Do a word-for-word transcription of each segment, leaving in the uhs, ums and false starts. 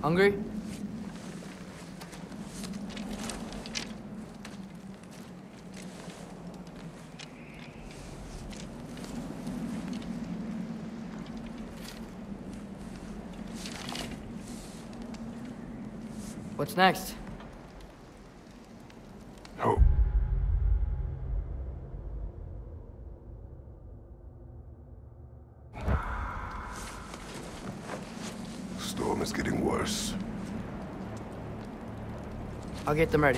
Hungry? What's next? Hope. Storm is getting worse. I'll get them ready.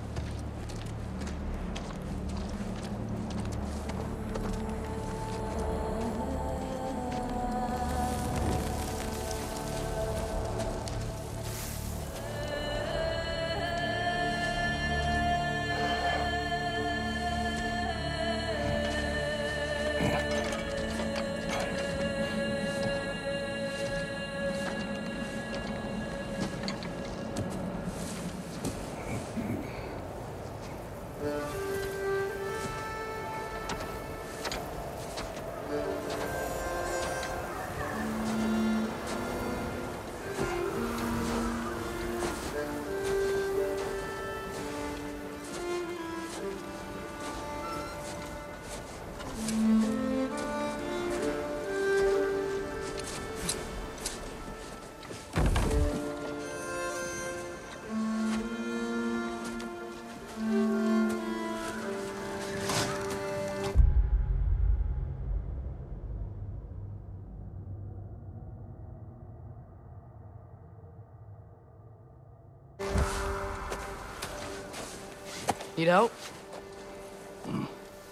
Need help? Mm.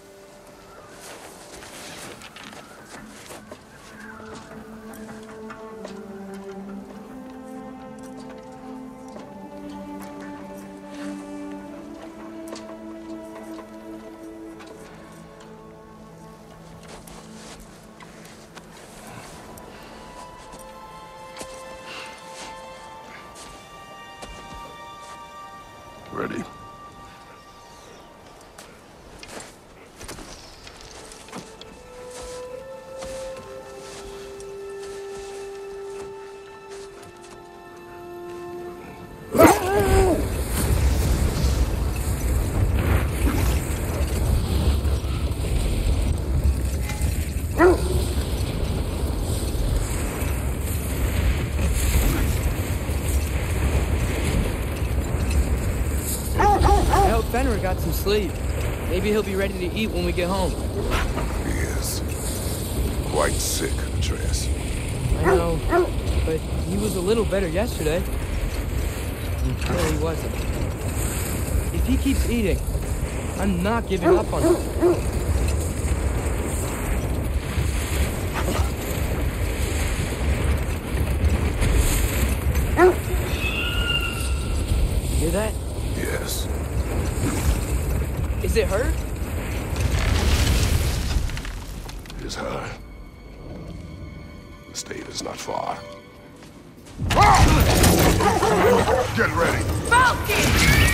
Ready. Fenrir got some sleep. Maybe he'll be ready to eat when we get home. He is. Quite sick, Atreus. I know, but he was a little better yesterday. No, he wasn't. If he keeps eating, I'm not giving up on him. Hear that? Yes. Is it her? It is her. The state is not far. Get ready! Falcon!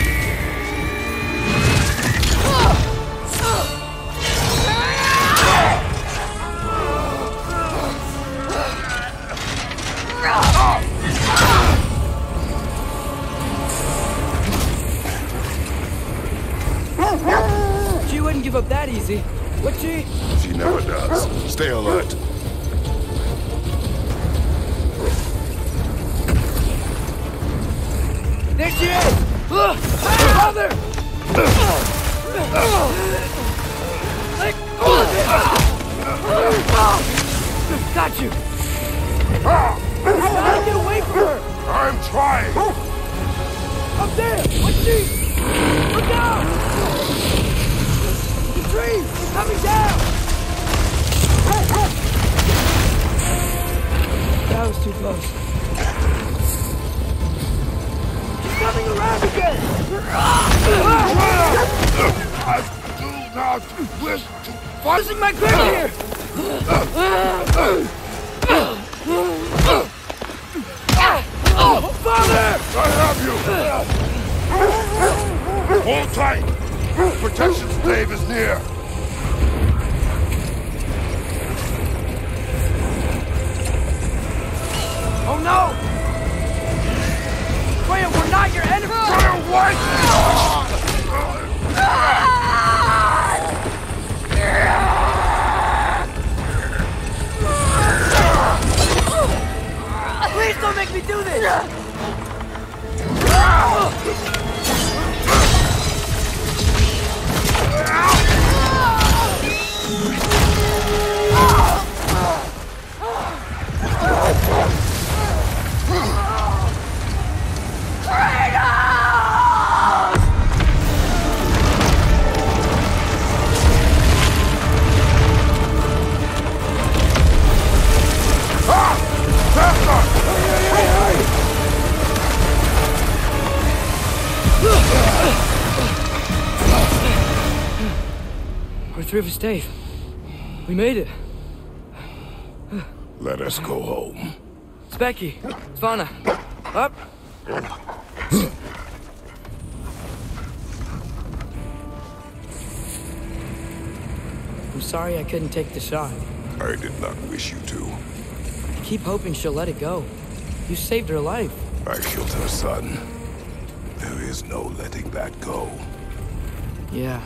She wouldn't give up that easy, would she? She never does. Stay alert. There she is! Look! Father! Let go of it! Got you! Gotta get away from her! I'm trying! Up there! What's she? Look out! The trees! Coming down! That was too close. She's coming around again! I do not wish to fight! Losing my grip here! Father! I have you! Hold tight! Protection stave is near! Oh no! Please don't make me do this! We're through for Stave. We made it. Let us go home. Specky, Svana, up. I'm sorry I couldn't take the shot. I did not wish you to. I keep hoping she'll let it go. You saved her life. I killed her son. There is no letting that go. Yeah.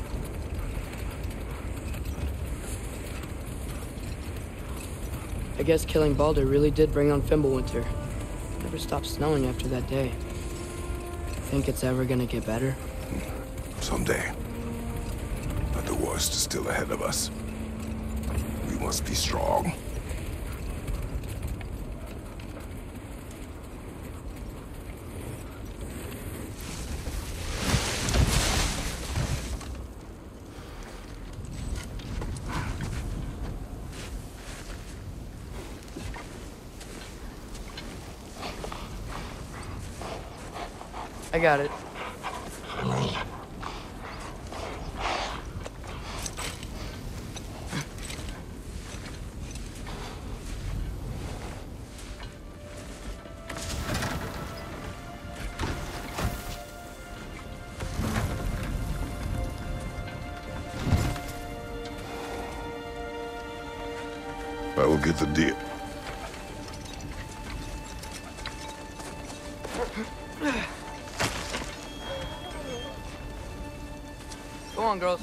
I guess killing Baldur really did bring on Fimbulwinter. Never stopped snowing after that day. Think it's ever gonna get better? Someday. But the worst is still ahead of us. We must be strong. I got it. I will get the deal. Go on, girls.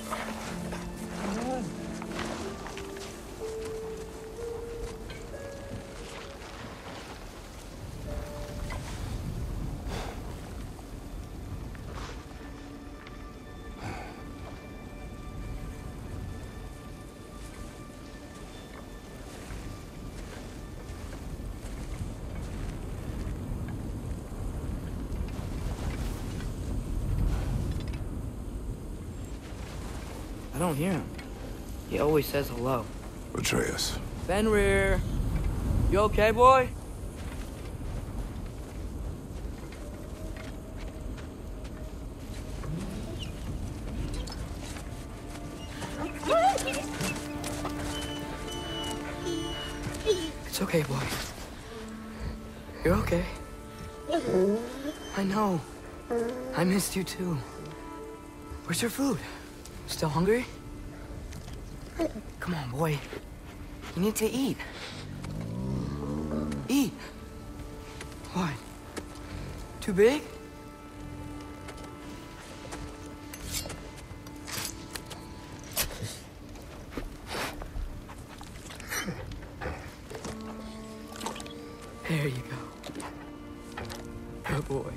I don't hear him. He always says hello. Atreus. Fenrir! You okay, boy? It's okay, boy. You're okay. I know. I missed you too. Where's your food? Still hungry? Come on, boy. You need to eat. Eat. What? Too big? There you go. Good boy.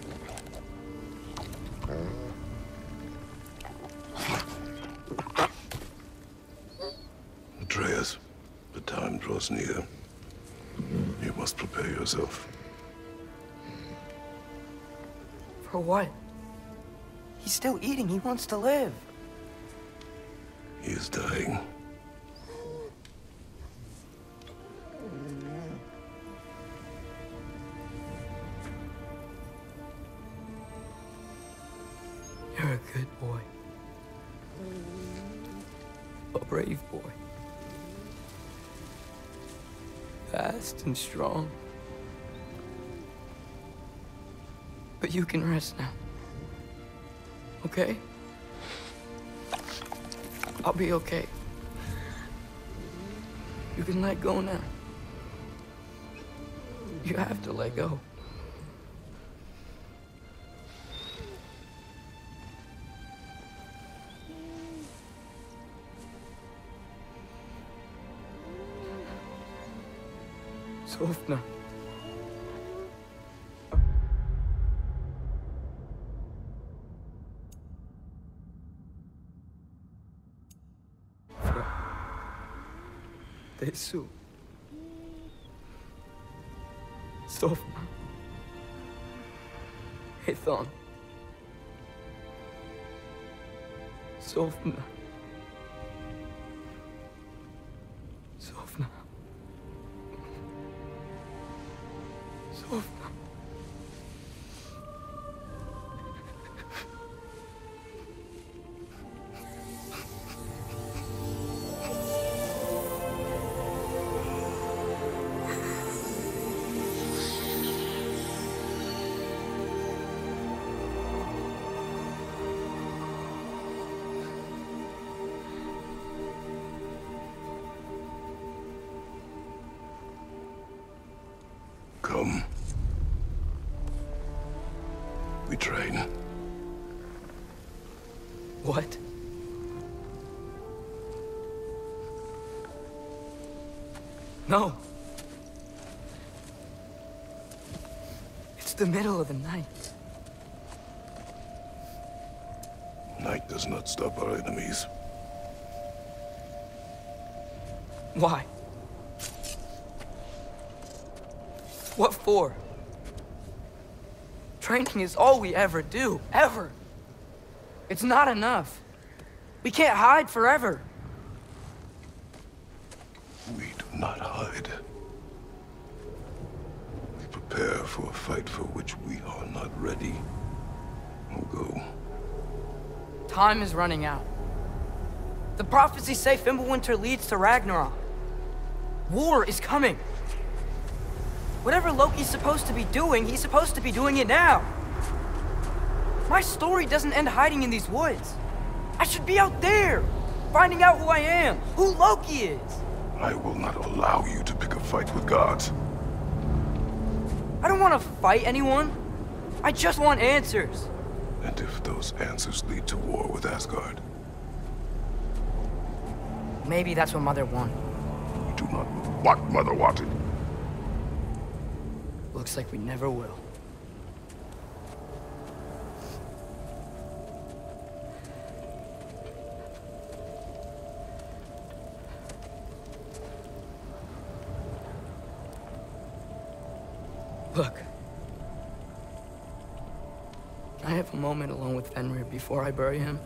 Atreus, the time draws near. You must prepare yourself. For what? He's still eating. He wants to live. He is dying. You're a good boy. A brave boy. Fast and strong. But you can rest now. Okay? I'll be okay. You can let go now. You have to let go. Sofna. Tesu. Sofna. Ethon. Sofna. Sofna. Sofna. Come. We train. What? No. It's the middle of the night. Night does not stop our enemies. Why? What for? Training is all we ever do, ever. It's not enough. We can't hide forever. We do not hide. We prepare for a fight for which we are not ready. We'll go. Time is running out. The prophecies say Fimbulwinter leads to Ragnarok. War is coming. Whatever Loki's supposed to be doing, he's supposed to be doing it now. My story doesn't end hiding in these woods. I should be out there, finding out who I am, who Loki is. I will not allow you to pick a fight with gods. I don't want to fight anyone. I just want answers. And if those answers lead to war with Asgard? Maybe that's what Mother wanted. We do not know what Mother wanted. Looks like we never will. Look. Can I have a moment alone with Fenrir before I bury him?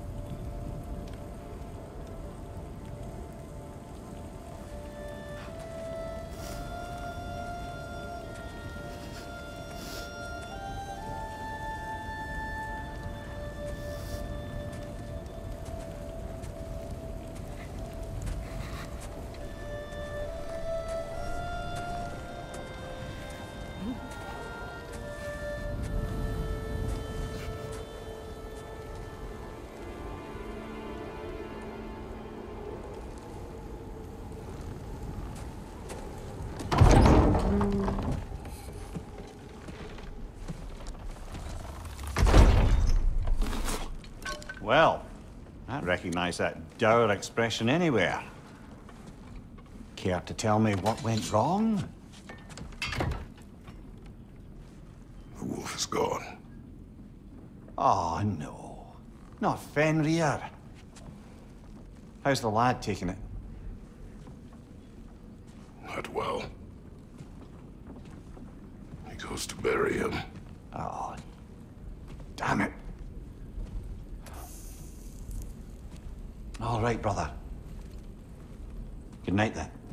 Well, I recognize that dour expression anywhere. Care to tell me what went wrong? The wolf is gone. Oh, no. Not Fenrir. How's the lad taking it? Not well. He goes to bury him. Oh, damn it. All right, brother. Good night, then.